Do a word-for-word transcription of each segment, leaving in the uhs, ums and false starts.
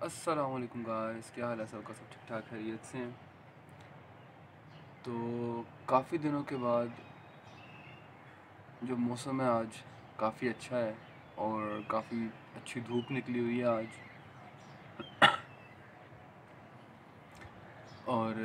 अस्सलाम वालेकुम गाइस, क्या हाल है सबका? सब ठीक ठाक खैरियत से हैं? तो काफ़ी दिनों के बाद जो मौसम है आज काफ़ी अच्छा है और काफ़ी अच्छी धूप निकली हुई है आज। और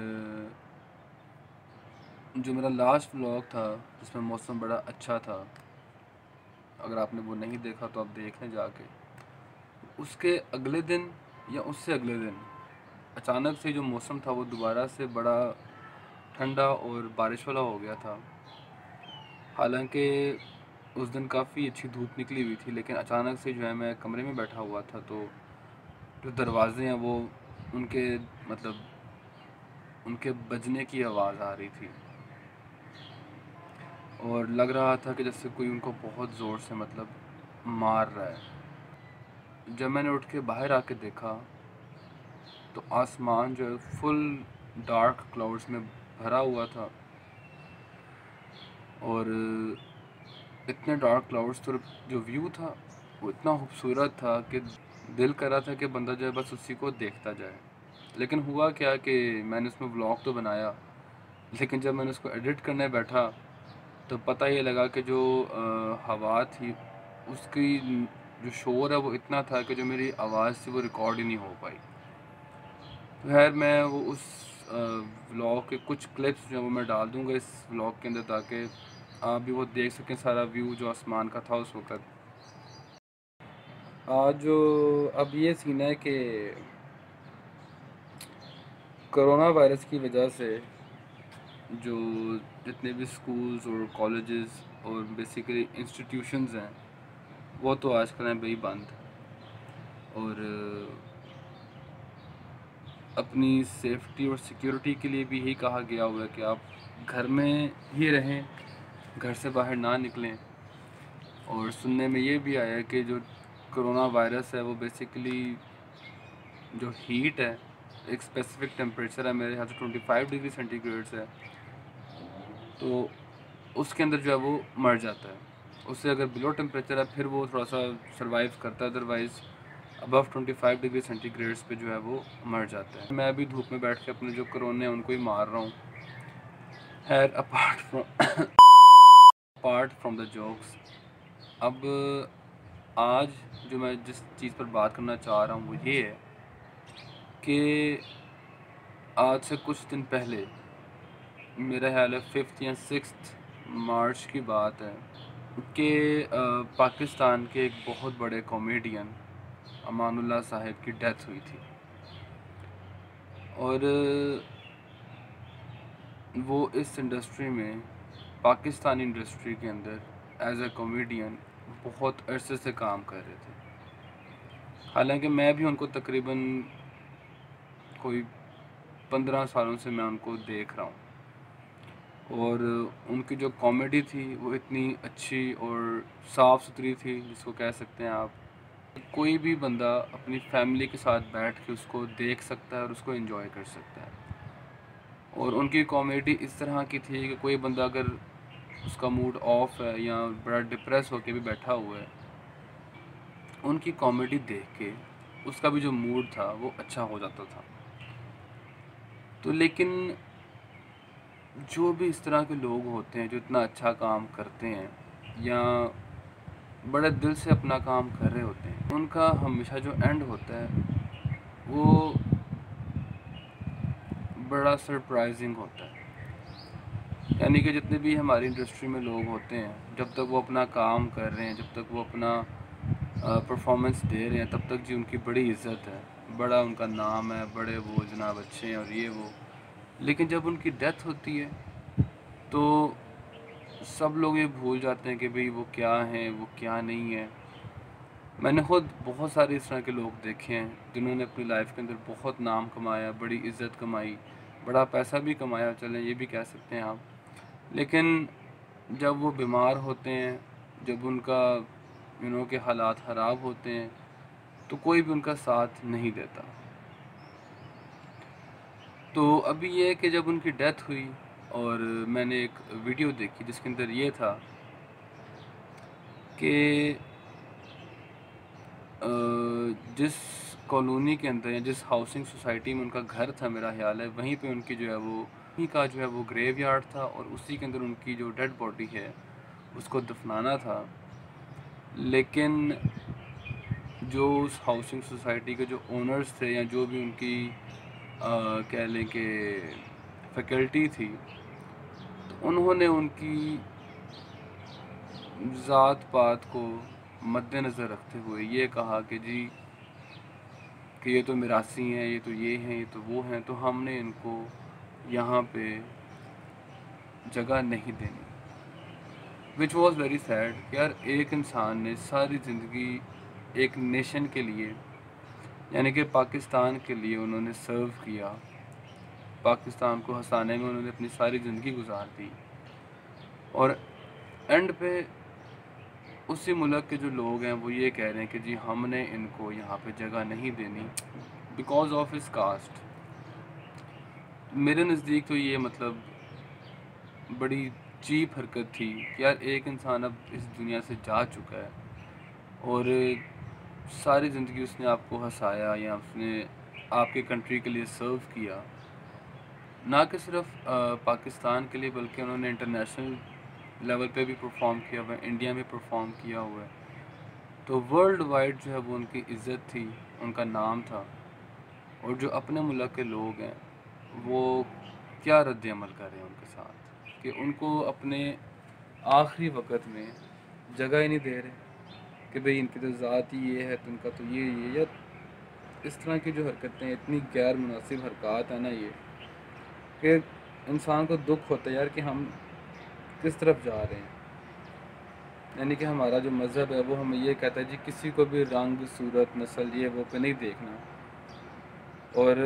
जो मेरा लास्ट व्लॉग था जिसमें मौसम बड़ा अच्छा था, अगर आपने वो नहीं देखा तो आप देख लें जाके। उसके अगले दिन या उससे अगले दिन अचानक से जो मौसम था वो दोबारा से बड़ा ठंडा और बारिश वाला हो गया था। हालांकि उस दिन काफ़ी अच्छी धूप निकली हुई थी, लेकिन अचानक से जो है मैं कमरे में बैठा हुआ था, तो जो दरवाज़े हैं वो उनके मतलब उनके बजने की आवाज़ आ रही थी और लग रहा था कि जैसे कोई उनको बहुत ज़ोर से मतलब मार रहा है। जब मैंने उठ के बाहर आके देखा तो आसमान जो है फुल डार्क क्लाउड्स में भरा हुआ था और इतने डार्क क्लाउड्स तो जो व्यू था वो इतना खूबसूरत था कि दिल कर रहा था कि बंदा जो है बस उसी को देखता जाए। लेकिन हुआ क्या कि मैंने उसमें व्लॉग तो बनाया, लेकिन जब मैंने उसको एडिट करने बैठा तो पता ये लगा कि जो अ, हवा थी उसकी जो शोर है वो इतना था कि जो मेरी आवाज़ थी वो रिकॉर्ड ही नहीं हो पाई। तो खैर मैं वो उस व्लॉग के कुछ क्लिप्स जो है वो मैं डाल दूँगा इस व्लॉग के अंदर, ताकि आप भी वो देख सकें सारा व्यू जो आसमान का था उस वक़्त। आज जो अब ये सीन है कि कोरोना वायरस की वजह से जो जितने भी स्कूल्स और कॉलेजेस और बेसिकली इंस्टीट्यूशंस हैं वो तो आजकल हैं भाई बंद। और अपनी सेफ्टी और सिक्योरिटी के लिए भी यही कहा गया हुआ है कि आप घर में ही रहें, घर से बाहर ना निकलें। और सुनने में ये भी आया है कि जो कोरोना वायरस है वो बेसिकली जो हीट है, एक स्पेसिफिक टेम्परेचर है, मेरे ख्याल से ट्वेंटी फाइव डिग्री सेंटीग्रेड है, तो उसके अंदर जो है वो मर जाता है। उससे अगर बिलो टेम्परेचर है फिर वो थोड़ा सा सर्वाइव करता है, otherwise above twenty five degree centigrades पे जो है वो मर जाता है। मैं अभी धूप में बैठ के अपने जो कोरोने हैं उनको ही मार रहा हूँ। खैर apart from apart from the jokes, अब आज जो मैं जिस चीज़ पर बात करना चाह रहा हूँ वो ये है कि आज से कुछ दिन पहले, मेरा ख्याल है फिफ्थ या सिक्स्थ मार्च की बात है कि अ, पाकिस्तान के एक बहुत बड़े कॉमेडियन अमानुल्लाह साहिब की डेथ हुई थी। और वो इस इंडस्ट्री में, पाकिस्तानी इंडस्ट्री के अंदर एज अ कॉमेडियन बहुत अरसे से काम कर रहे थे। हालांकि मैं भी उनको तकरीबन कोई पंद्रह सालों से मैं उनको देख रहा हूँ और उनकी जो कॉमेडी थी वो इतनी अच्छी और साफ़ सुथरी थी जिसको कह सकते हैं आप, कोई भी बंदा अपनी फैमिली के साथ बैठ के उसको देख सकता है और उसको एंजॉय कर सकता है। और उनकी कॉमेडी इस तरह की थी कि कोई बंदा अगर उसका मूड ऑफ है या बड़ा डिप्रेस होकर भी बैठा हुआ है, उनकी कॉमेडी देख के उसका भी जो मूड था वो अच्छा हो जाता था। तो लेकिन जो भी इस तरह के लोग होते हैं जो इतना अच्छा काम करते हैं या बड़े दिल से अपना काम कर रहे होते हैं, उनका हमेशा जो एंड होता है वो बड़ा सरप्राइजिंग होता है। यानी कि जितने भी हमारी इंडस्ट्री में लोग होते हैं, जब तक वो अपना काम कर रहे हैं, जब तक वो अपना परफॉर्मेंस दे रहे हैं, तब तक जी उनकी बड़ी इज़्ज़त है, बड़ा उनका नाम है, बड़े वो जनाब अच्छे हैं और ये वो। लेकिन जब उनकी डेथ होती है तो सब लोग ये भूल जाते हैं कि भाई वो क्या हैं, वो क्या नहीं है। मैंने खुद बहुत सारे इस तरह के लोग देखे हैं जिन्होंने अपनी लाइफ के अंदर बहुत नाम कमाया, बड़ी इज़्ज़त कमाई, बड़ा पैसा भी कमाया, चलें ये भी कह सकते हैं आप। लेकिन जब वो बीमार होते हैं, जब उनका यू नो के हालात ख़राब होते हैं, तो कोई भी उनका साथ नहीं देता। तो अभी ये है कि जब उनकी डेथ हुई और मैंने एक वीडियो देखी जिसके अंदर ये था कि अ, जिस कॉलोनी के अंदर या जिस हाउसिंग सोसाइटी में उनका घर था, मेरा ख्याल है वहीं पे उनकी जो है वो वहीं का जो है वो ग्रेवयार्ड था और उसी के अंदर उनकी जो डेड बॉडी है उसको दफनाना था। लेकिन जो उस हाउसिंग सोसाइटी के जो ओनर्स थे या जो भी उनकी आ, कह लें कि फैकल्टी थी, तो उन्होंने उनकी ज़ात पात को मद्देनज़र रखते हुए ये कहा कि जी कि ये तो मिरासी हैं, ये तो ये हैं, ये तो वो हैं, तो हमने इनको यहाँ पे जगह नहीं देनी। Which was very sad. यार एक इंसान ने सारी ज़िंदगी एक नेशन के लिए यानी कि पाकिस्तान के लिए उन्होंने सर्व किया, पाकिस्तान को हंसाने में उन्होंने अपनी सारी ज़िंदगी गुजार दी और एंड पे उसी मुल्क के जो लोग हैं वो ये कह रहे हैं कि जी हमने इनको यहाँ पे जगह नहीं देनी बिकॉज ऑफ हिज कास्ट। मेरे नज़दीक तो ये मतलब बड़ी चीप हरकत थी कि यार एक इंसान अब इस दुनिया से जा चुका है और सारी ज़िंदगी उसने आपको हंसाया या उसने आपके कंट्री के लिए सर्व किया, ना कि सिर्फ पाकिस्तान के लिए बल्कि उन्होंने इंटरनेशनल लेवल पे भी परफॉर्म किया हुआ है, इंडिया में परफॉर्म किया हुआ है। तो वर्ल्ड वाइड जो है वो उनकी इज़्ज़त थी, उनका नाम था। और जो अपने मुल्क के लोग हैं वो क्या रद्द अमल कर रहे हैं उनके साथ कि उनको अपने आखिरी वक़्त में जगह ही नहीं दे रहे कि भाई इनकी तो ज़ात ही ये है तो इनका तो ये ये या इस तरह की जो हरकतें, इतनी गैर मुनासिब हरकत है ना ये, कि इंसान को दुख होता है यार कि हम किस तरफ जा रहे हैं। यानी कि हमारा जो मज़हब है वो हमें ये कहता है जी किसी को भी रंग, सूरत, नस्ल ये वो पे नहीं देखना, और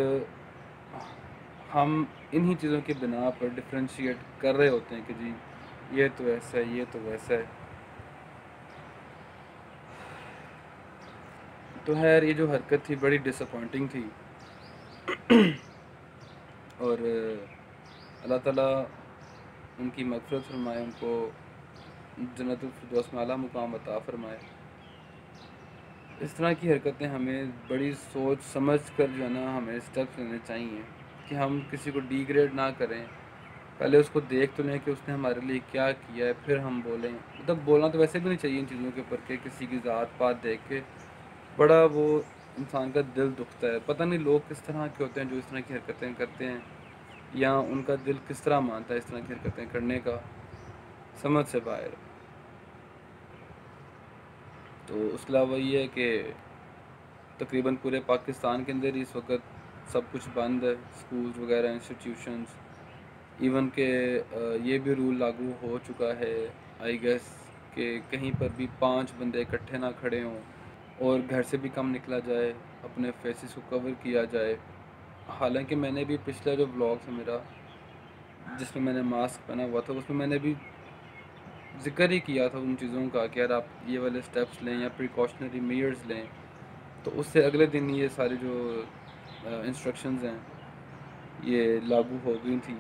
हम इन्हीं चीज़ों की बिना पर डिफ्रेंशिएट कर रहे होते हैं कि जी ये तो ऐसा है, ये तो वैसा है। तो खैर ये जो हरकत थी बड़ी डिसअपॉइंटिंग थी और अल्लाह ताला उनकी मग़फ़िरत फरमाए, उनको जन्नतुल फिरदौस में आला मुकाम अता फरमाए। इस तरह की हरकतें हमें बड़ी सोच समझ कर जो है ना हमें स्टेप्स लेने चाहिए कि हम किसी को डिग्रेड ना करें, पहले उसको देख तो लें कि उसने हमारे लिए क्या किया है, फिर हम बोलें। मतलब बोलना तो वैसे भी नहीं चाहिए इन चीज़ों के ऊपर कि किसी की ज़ात पात देख के बड़ा वो इंसान का दिल दुखता है। पता नहीं लोग किस तरह के होते हैं जो इस तरह की हरकतें करते हैं, या उनका दिल किस तरह मानता है इस तरह की हरकतें करने का, समझ से बाहर। तो उसके अलावा ये है कि तकरीबन पूरे पाकिस्तान के अंदर इस वक्त सब कुछ बंद है, स्कूल्स वगैरह, इंस्टीट्यूशंस, इवन के ये भी रूल लागू हो चुका है आई गेस कि कहीं पर भी पांच बंदे इकट्ठे ना खड़े हों और घर से भी कम निकला जाए, अपने फेसेस को कवर किया जाए। हालांकि मैंने भी पिछला जो ब्लॉग था मेरा जिसमें मैंने मास्क पहना हुआ था उसमें मैंने भी ज़िक्र ही किया था उन चीज़ों का कि यार आप ये वाले स्टेप्स लें या प्रिकॉशनरी मेजर्स लें, तो उससे अगले दिन ये सारी जो इंस्ट्रक्शंस हैं ये लागू हो गई थी।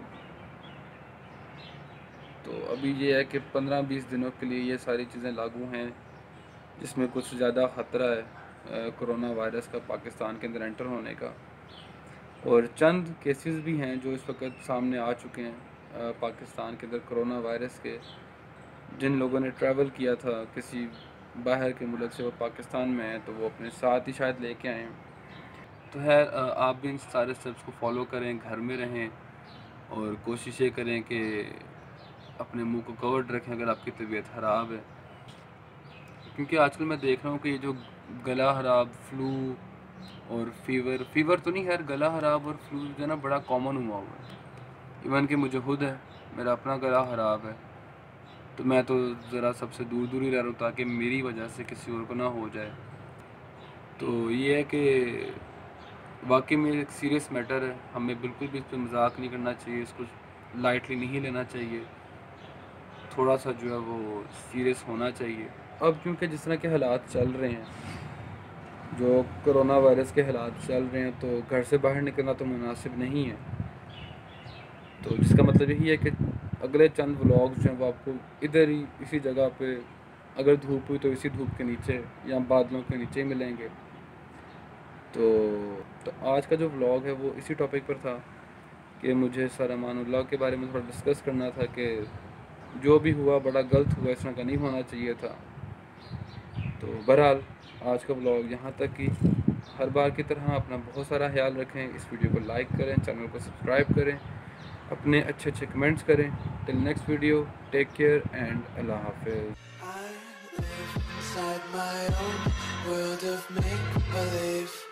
तो अभी ये है कि पंद्रह बीस दिनों के लिए ये सारी चीज़ें लागू हैं, जिसमें कुछ ज़्यादा ख़तरा है कोरोना वायरस का पाकिस्तान के अंदर एंटर होने का। और चंद केसेस भी हैं जो इस वक्त सामने आ चुके हैं पाकिस्तान के अंदर कोरोना वायरस के, जिन लोगों ने ट्रैवल किया था किसी बाहर के मुल्क से, वो पाकिस्तान में हैं तो वो अपने साथ ही शायद लेके आए हैं। तो है आप भी इन सारे स्टेप्स को फॉलो करें, घर में रहें और कोशिशें करें कि अपने मुंह को कवर्ड रखें अगर आपकी तबीयत ख़राब है, क्योंकि आजकल मैं देख रहा हूँ कि ये जो गला ख़राब, फ्लू और फीवर फीवर तो नहीं खैर, गला ख़राब और फ्लू जो है ना बड़ा कॉमन हुआ हुआ है। इवन कि मुझे खुद है, मेरा अपना गला ख़राब है, तो मैं तो ज़रा सबसे दूर दूर ही रह रहा हूँ ताकि मेरी वजह से किसी और को ना हो जाए। तो ये है कि वाकई में एक सीरियस मैटर है, हमें बिल्कुल भी इस पर मजाक नहीं करना चाहिए, इसको लाइटली नहीं लेना चाहिए, थोड़ा सा जो है वो सीरियस होना चाहिए। अब क्योंकि जिस तरह के हालात चल रहे हैं, जो कोरोना वायरस के हालात चल रहे हैं, तो घर से बाहर निकलना तो मुनासिब नहीं है। तो जिसका मतलब यही है कि अगले चंद व्लॉग्स जो हैं वो आपको इधर ही इसी जगह पे, अगर धूप हुई तो इसी धूप के नीचे या बादलों के नीचे ही मिलेंगे। तो तो आज का जो व्लॉग है वो इसी टॉपिक पर था कि मुझे सर अमानुल्लाह के बारे में थोड़ा डिस्कस करना था कि जो भी हुआ बड़ा गलत हुआ, इस तरह का नहीं होना चाहिए था। तो बहरहाल आज का व्लॉग यहाँ तक ही। हर बार की तरह अपना बहुत सारा ख्याल रखें, इस वीडियो को लाइक करें, चैनल को सब्सक्राइब करें, अपने अच्छे अच्छे कमेंट्स करें। Till next video, take care and Allah हाफिज़। I live inside my own world of make-believe.